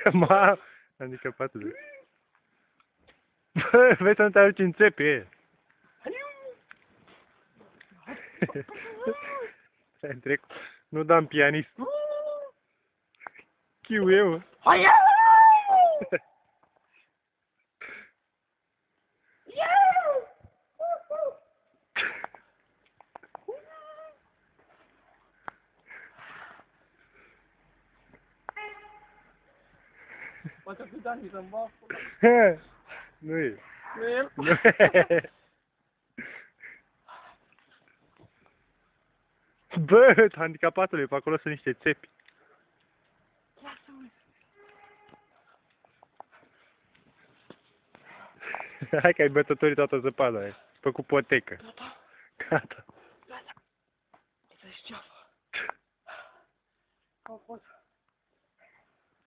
Ma, handicapatul. Bă, vezi să nu te aduci în țepe. Stai trecut. Nu dam pianist. Chiu eu. Poate fi Dani să-mi bag. Nu e. Nu e? Nu e. Bă, handicapatule, pe acolo sunt niște țepi. Hai că ai bătătorit toată zăpada aia. Făcut potecă. Gata.